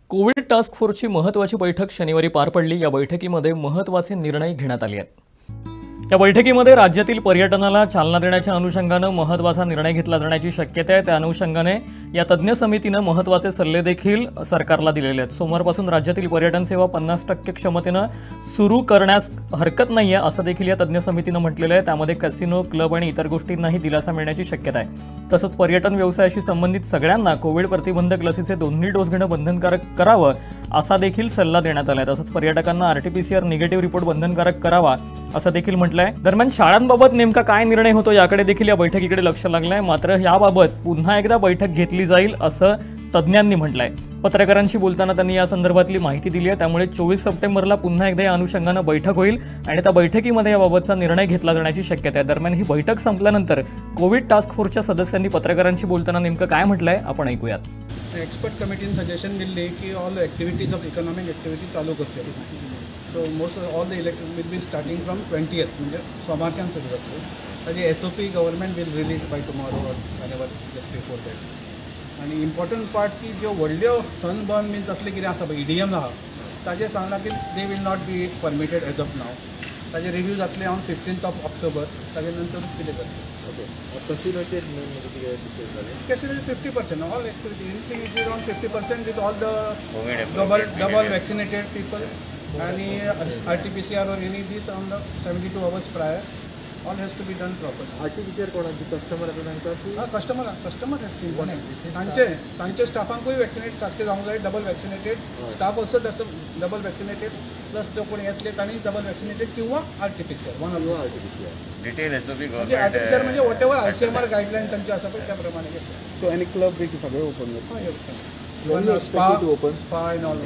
Covid task फोर्सची महत्त्वाची बैठक शनिवारी पार पडली। या बैठकीमध्ये महत्त्वाचे निर्णय घेण्यात आले आहेत। या बैठकीमध्ये राज्यातील पर्यटनाला चालना देण्याच्या अनुषंगाने महत्त्वाचा निर्णय घेतला जाण्याची शक्यता आहे। त्या अनुषंगाने या तज्ञ समितीने महत्त्वाचे सल्ले देखील सरकारला दिलेले आहेत। सोमवारपासून राज्यातील पर्यटन सेवा 50% क्षमतेने सुरू करण्यास हरकत नाहीये असं देखील या तज्ञ समितीने म्हटलेलं आहे। त्यामध्ये कॅसिनो, क्लब आणि इतर गोष्टींनाही दिलासा मिळण्याची शक्यता आहे। तसंच पर्यटन व्यवसायाशी संबंधित सगळ्यांना कोविड प्रतिबंधक लसीचे 2 डोस घेणं बंधनकारक करावं असा देखील सल्ला देण्यात आला आहे। तसंच पर्यटकांना आरटीपीसीआर निगेटिव्ह रिपोर्ट बंधनकारक करावा असं देखील म्हटलंय। दरम्यान शाळांबाबत नेमका काय निर्णय होतो याकडे देखील या बैठकीकडे लक्ष लागलंय। मात्र याबाबत पुन्हा एकदा बैठक घेतली जाईल असं तज्ज्ञांनी म्हटलंय। पत्रकारांशी बोलताना त्यांनी या संदर्भातली माहिती दिली आहे। त्यामुळे 24 सप्टेंबरला पुन्हा एकदा या अनुषंगाने बैठक होईल आणि त्या बैठकीमध्ये याबाबतचा निर्णय घेतला जाण्याची शक्यता आहे। दरम्यान ही बैठक संपल्यानंतर कोविड टास्क फोर्सच्या सदस्यांनी पत्रकारांशी बोलताना नेमकं काय म्हटलंय आपण ऐकूयात। एक्सपर्ट कमिटीने सजेशन दिले की all activities of economic activity चालू करचे। So most of all the election will be starting from 20th म्हणजे सोमारच्यान सुरू जातले। ताजी SOP government will release by tomorrow or whenever just before that. आणि इम्पॉर्टंट पार्ट की ज्यो व्हडल्यो सनबर्न मीन्स असले कितें आसा पळय EDM आहा ताजे सांगला की they will not be permitted as of now. ताजे रिव्यू जातले ऑन 15th ऑक्टोबर। ताजे नंतर कितें करतले। ओके कॅसिनोचे मेन म्हणजे कितें डिटेल्स जाले। Casino 50% all activity anything is around 50% with all the double vaccinated people आणि RT-PCR or any this on the 72 hours prior all has to be done properly. RT-PCR कोणाची customer आसा तांकां की customer has to important तांचे स्टाफांकूय vaccinate सारखे जावंक जाय। Double vaccinated staff also double vaccinated plus तो कोण येतले तांणी डबल वॅक्सिनेटेड किंवा RT-PCR one of RT-PCR detail SOP म्हणजे RT-PCR म्हणजे वॉटेवर ICMR गाईडलाईन तांचे आसा पळय त्या प्रमाणे घेतले। सो एनी क्लब बी सगळे open one spa and all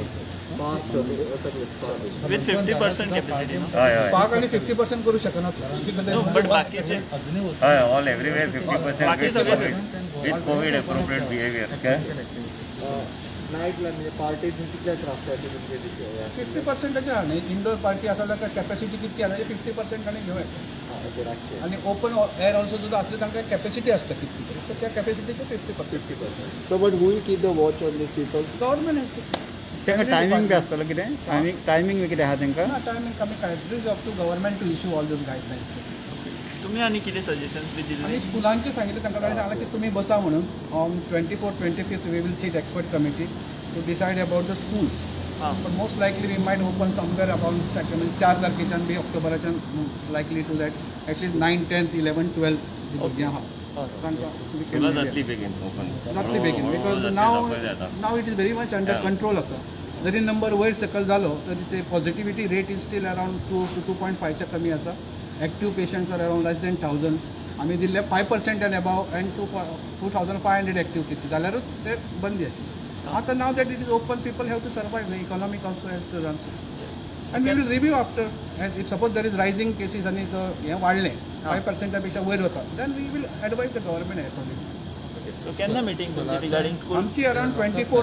with 50% capacity. स्पाक आणि 50% करू शकनात But बाकीचे all everywhere 50% with COVID appropriate behavior. नाईटला म्हणजे पार्टीज कितल्या त्रास तुमचे दिसता 50% आहा न्ही। इंडोर पार्टी आसा जाल्यार कॅपॅसिटी कितकी आसा 50% आनी घेवं आणि ओपन एअर ऑल्सो सुद्धा असले तांकां कॅपॅसिटी आसता कितकी तरी सो त्या कॅपॅसिटीचे 50%। So but who will keep the watch on these people. Government has to तांकां टायमींग बी आसतलो कितें टायमींग बी कितें आहा तांकां टायमींग कमी काय it is up to government to issue all these guidelines. तुम्ही आणि किती सजेशन्स बी दिले आणि स्कुलांचे सांगितले तांकां सांगला की तुम्ही बसा म्हणून on 24th 25th we will sit expert committee to decide about the schools. But most likely we might open somewhere about 4 तारखेच्यान बी ऑक्टोबराच्यान लायकली टू दॅट एटलीस्ट 9, 10, 11, 12 भुरगीं आहा जातली बेगीन ओपन जातली बेगीन because now it is very much under control आसा। जरी नंबर वयर सकयल जालो तरी ते positivity rate is still around 2 to 2.5च्या कमी आसा। Active patients are around less than 1000। आमी दिल्ले 5% and above and 2500 active cases जाल्यारूच ते बंदी आशिल्ली। आता now that it is open people have to survive the economic also has to run and we will review after if suppose there is rising cases आणि हें वाडलें 5% पेक्षा वयर वता then we will advise the government accordingly. So केन्ना meeting regarding school आमची around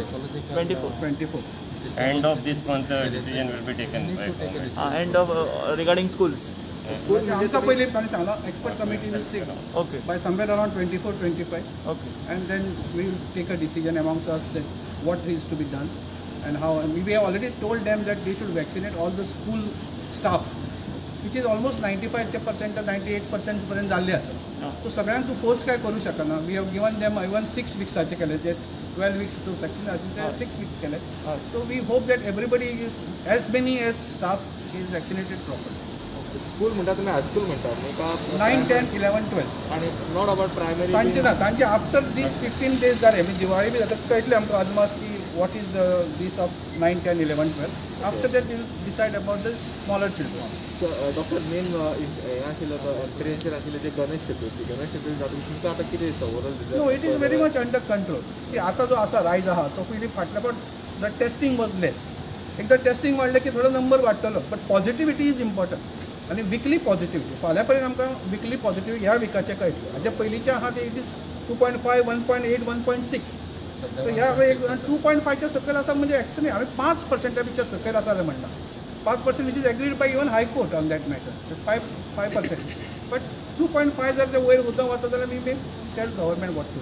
24th end of this month decision will be taken by government. End of regarding schools आमकां पयलीं ताणें सांगलां expert committee will see okay by somewhere around 24-25 okay and then we will take a decision amongst us that what is to be done and how. And we have already told them that they should vaccinate all the school staff which is almost 95% or 98% पर्यंत जाल्ले आसा। So सगळ्यांक तूं force काय करूं शकना। We have given them even 6 weeksचे केले ते 12 weeks टू वॅक्सिन आशिल्ले ते 6 weeks केले। So we hope that everybody is as many as staff is vaccinated properly. School म्हणटा तुमी हायस्कूल म्हणटा न्ही का 9, 10, 11, 12 आणि नॉट अबाउट प्रायमरी तांचे ना तांचे आफ्टर दीस 15 days जाले म्हणजे दिवाळी बी जाता कळटलें आमकां अदमास की what is the these of 9, 10, 11, 12 after that we will decide about the smaller children. Doctor main हें आशिल्लें एप्रिहेन्शन आशिल्लें ते गणेश चतुर्थी जाता तुमकां आतां कितें दिसता overall. No it is very much under control की आता जो आसा रायज आहा तो पयलीं फाटल्या पण द टेस्टिंग वॉज लेस। एकदा टेस्टिंग वाडलें की थोडो नंबर वाडटलो बट पॉझिटिव्हिटी इज इम्पॉर्टंट आणि वीकली पॉझिटिव्हिटी फाल्यां पर्यंत आमकां वीकली पॉझिटिव्हिटी ह्या विकाचे कळटलें। हाजे पयलींचे आहा ते इट इज 2.5, 1.8, 1.6 तर ह्या एक 2.5च्या सकयल आसा म्हणजे एक्सने आमी 5% पेक्षा सकयल आसा जाल्यार म्हणटा 5% which is agreed by even high court on that matter 5%. But 2.5 जर ते वयर उदक वता जाल्यार we may tell government what to do.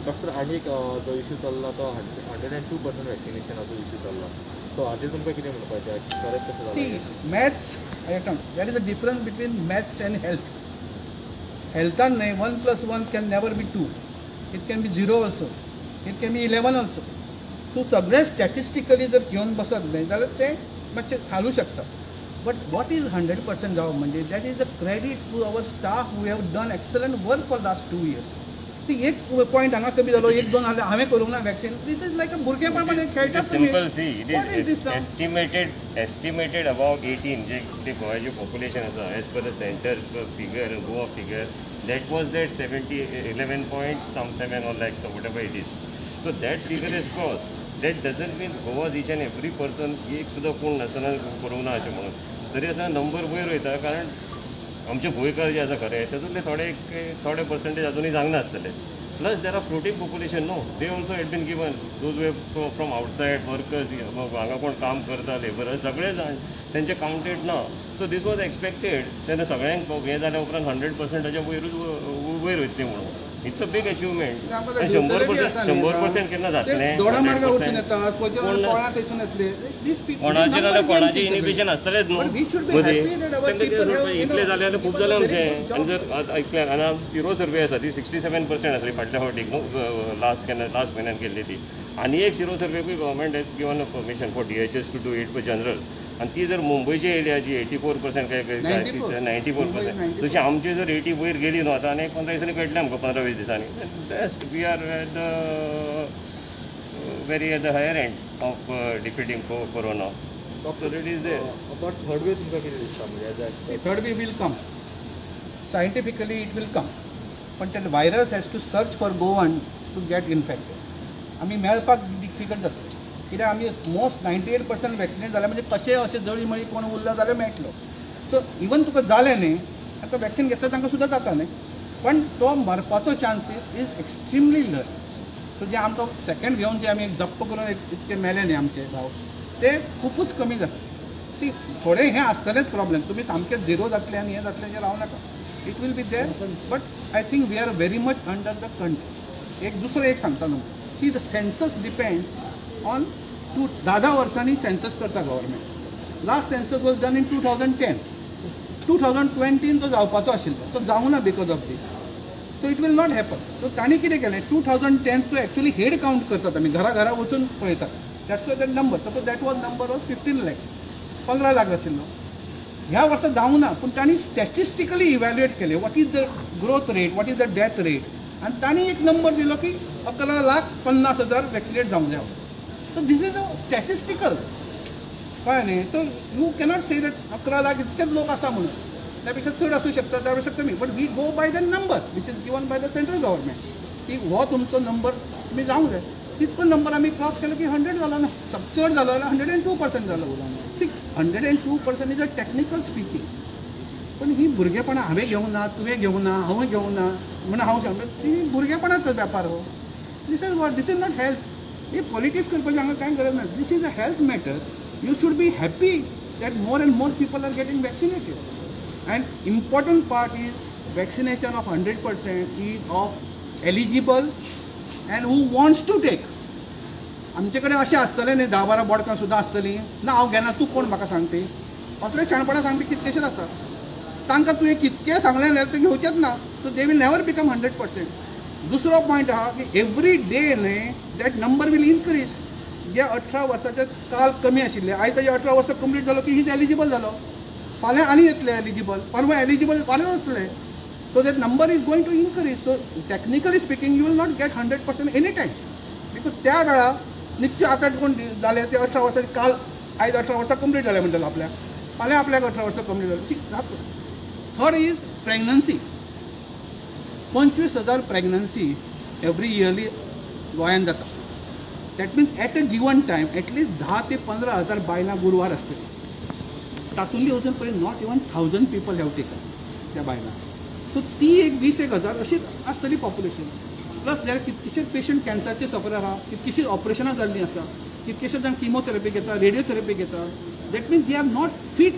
Doctor आनी एक जो इश्यू चल्ला तो 102% वॅक्सिनेशनाचो इश्यू चल्ला सो हाचेर तुमकां कितें म्हणपाचें खरेंच कशें See, जालें maths, there is a difference between maths and health. Healthan 1+1 can never be 2. It can be 0 also. It can be 11 also. तूं सगळें स्टॅटिस्टिकली जर घेवन बसत न्ही जाल्यार तें मातशें हालूं शकता. बट वॉट इज 100% जावप म्हणजे that is a credit to our staff who have done excellent work for last 2 years. ती एक पॉयंट हांगा कमी जालो 1-2 हांवें करूंक ना वॅक्सीन. दीस इज लायक अ भुरगेपण म्हणजे खेळटात तुमी. Simple, see, What is it this is now? estimated about 18, जे गोव्याचे population आसा, as per the center figure, Goa figure, that was that 11.7 or like so whatever it is. So that figure is crossed. That doesn't mean Goa's each and every person एक सुद्धा कोण नसना करूंक ना अशें म्हणून. तरी असा नंबर वयर वयता कारण आमचे गोंयकार जे आसा खरे तातूंतले थोडे पर्संटेज अजूनही जावंक नासतले. Plus there are floating population no they also had been given those way from outside workers हांगा कोण काम करता लेबर सगळे जाण तेंचे काउंटेड ना. सो दीस वॉज एक्सपेक्टेड तेन्ना सगळ्यांक हें जाल्या उपरांत 100%च्या वयर वयतली म्हणून. It's a big achievement. 100% केन्ना जातलें दोडा मार्गा वचून येतात कोणाक वचून येतले. कोणाचे जाल्यार कोणाचे इनिबिशन आसतलेच न्हू मदीं इतले जाल्यार खूब जालें आमचें. आनी जर ऐकलें आनी आमची सिरो सर्वे आसा ती 67% आसली फाटल्या फावटीक न्हू लास्ट म्हयन्यान केल्ली ती. आनी एक सिरो सर्वेकूय government has given permission for DHS to do it for general. आणि ती जर मुंबयची एरियाची 84% काय 94%. तशी आमची जर 80 वयर गेली न्हू आतां आनी 15 दिसांनी कळटलें आमकां 15-20 दिसांनी. Best we are at the very at the higher end of defeating corona. So it is there. But third wave तुमकां कितें दिसता म्हणजे third wave will come. Scientifically it will come. पण ते virus has to search for Goan to get infected. आमी मेळपाक difficult जातले कित्याक आमी मोस्ट 98% वॅक्सिनेट जाले म्हणजे कशें अशें जळी मळी कोण उरला जाल्यार मेळटलो. सो इवन तुका जालें न्ही आतां वॅक्सीन घेतला तांकां सुद्दां जाता न्ही पण तो मरपाचो chances is extremely less. So जे आमकां सेकंड घेवन जे आमी जप्प करून इतके मेले न्ही आमचे भाव ते खूबच कमी जाता. ती थोडे हें आसतलेच प्रॉब्लेम. तुमी सामकें झिरो जातले आनी हें जातलें अशें रावं नाका. It will be there but I think we are very much under the country. एक दुसरो एक सांगता न्हू see the census depends on 10 वर्सांनी सेन्सस करता government. Last census was done in 2010. 2020 तो जावपाचो आशिल्लो तो जावं ना because of these. So it will not happen. So तांणी कितें केलें 2010 तो एक्चुअली हेड काउंट करतात आमी घरा वचून पळयतात. That's was that number. Suppose that was number was 15 lakhs 15 lakh आशिल्लो. ह्या वर्सा जावं ना पूण तांणी स्टॅटिस्टिकली इवॅल्युएट केले what is the growth rate what is the death rate आनी तांणी एक नंबर दिलो की 11,50,000 वॅक्सिनेट जावंक जाय. So this is a statistical कळ्ळें न्ही. So you cannot say that 11 lakh इतकेच लोक आसा म्हणून. त्यापेक्षा चड आसूं शकता त्यापेक्षा कमी. But we go by the number which is given by the central government की हो तुमचो नंबर तुमी जावंक जाय. तितको नंबर आमी क्रॉस केलो की 100 जालो ना. चड जालो जाल्यार 102% जालो. 102% इज अ टॅक्निकल स्पिकींग. पण ही भुरगेपणां हांवें घेवंक ना तुवें घेवंक ना हांवें घेवंक ना म्हणून हांव सांगता ती भुरगेपणाचो वेपार हो. This is what this is not health. ही पॉलिटिक्स करपाची हांगा कांय गरज ना. This is a health matter. You should be happy that more and more people are getting vaccinated. And important part is vaccination of 100% is of eligible and who wants to take. आमचे कडेन अशें आसतलें न्ही 10-12 बोडकां सुद्दां आसतलीं ना हांव घेना तूं कोण म्हाका सांगपी. असले शाणपणां सांगपी कितकेशेच आसा. तांकां तुवें कितकें सांगलें जाल्यार ते घेवचेच ना. So they will never become 100%. दुसरो पॉयंट आहा की एवरी डे न्ही दॅट नंबर वील इनक्रीज. जे 18 वर्साचे काल कमी आशिल्ले आयज ताजे 18 वर्सां कंप्लीट जालो की ही एलिजिबल जालो. फाल्यां आनी येतले एलिजिबल परवा एलिजिबल वाडत आसतले. So that number is going to increase. So technically speaking you will not get 100% any time because त्या वेळार नित्य आतां कोण जाले ते 18 वर्साचे काल आयज 18 वर्सां कंप्लीट जाले म्हणटलो आपल्याक फाल्यां आपल्याक 18 वर्सां कंप्लीट जाली. Third is pregnancy. 25,000 pregnancy every yearly गोंयांत जाता. That means at a given time at least 10,000 ते 15,000 बायलां गुरवार आसतली. तातूंतली अजून पर्यंत not even 1,000 people have taken त्या बायलांक. सो ती एक 20,000 अशी आसतली पॉप्युलेशन. प्लस देर कितकेशेच पेशंट कॅन्सरचे सफरर आहा कितकीशीं ऑपरेशनां जाल्लीं आसा कितकेशे जाण किमोथेरपी घेता रेडियोथेरपी घेता. That means they are not fit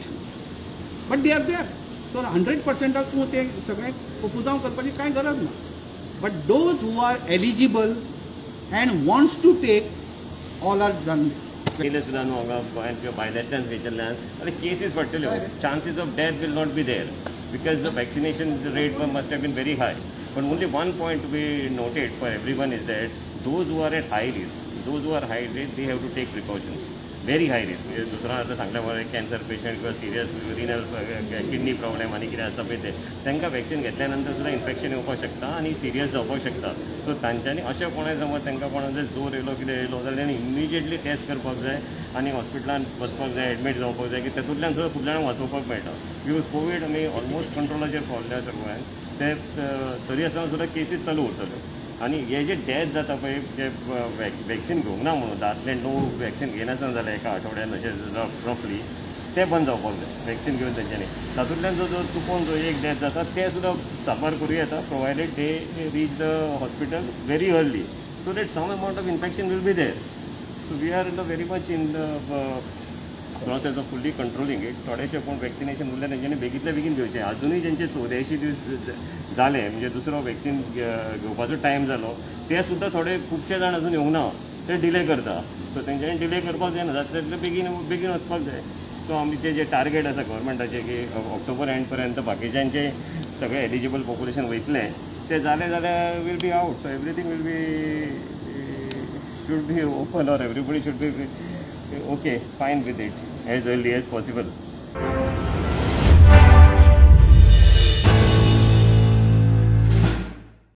but they are there. So 100% तूं तें सगळें फुजांव करपाची कांय गरज ना. But those who are eligible and wants to take, all are done. पयले सुद्दां न्हू हांगा गोंयांत किंवा भायल्यातल्यान थंयच्यान आतां केसीस वाडटल्यो chances of death will not be there because the vaccination rate must have been very high पण only one point to be noted for every one is that those who are at high risk those who are high risk they have to take precautions very high risk म्हणजे दुसरा आतां सांगल्या मुळे cancer patient किंवा serious renal kidney problem आनी कितें आसा पळय ते तांकां वॅक्सिन घेतल्या नंतर सुद्दां इन्फेक्शन येवपाक शकता आनी सिरियस जावपाक शकता सो तांच्यांनी अशें कोणें समज तांकां कोणा जर जोर येयलो कितें येयलो जाल्यार तांणी इमिजिएटली टेस्ट करपाक जाय आनी हॉस्पिटलांत वचपाक जाय एडमीट जावपाक जाय की तातूंतल्यान सुद्दां खूब जाणांक वाचोवपाक मेळटा बिकॉज कोवीड आमी ऑलमोस्ट कंट्रोलाचेर पावल्ले आसा गोंयांत ते तरी आसतना सुद्दां केसीस चालू उरतल्यो आनी हे जे डेथ जाता पळय जे वॅक्सिन घेवंक ना म्हणून दांतले णव वॅक्सिन घेयनासतना जाल्यार एका आठवड्यान अशें रफली ते बंद जावपाक जाय वॅक्सिन घेवन तेंच्यांनी तातूंतल्यान जो चुकोवन जो एक डेथ जाता ते सुद्दां सांबार करूं येता provided they reach the hospital very early so that some amount of infection will be there so we are in the very much in the process of fully controlling it थोडेशे कोण vaccination उरले तेंच्यांनी बेगींतल्या बेगीन घेवचें अजुनूय जेंचे 84 दीस जाले म्हणजे दुसरो वॅक्सिन घेवपाचो टायम जालो ते सुद्दां थोडे खुबशे जाण अजून येवंक ना ते डिले करता सो तेंच्यांनी डिले करपाक जायना जाता तितले बेगीन वचपाक जाय सो आमचे जे टार्गेट आसा गव्हर्मेंटाचे की ऑक्टोबर एंड पर्यंत बाकीच्यांचे सगळे एलिजिबल पॉप्युलेशन वयतले ते जाले जाल्यार will be out so everything will be should be open or everybody should be okay fine with it as early as possible.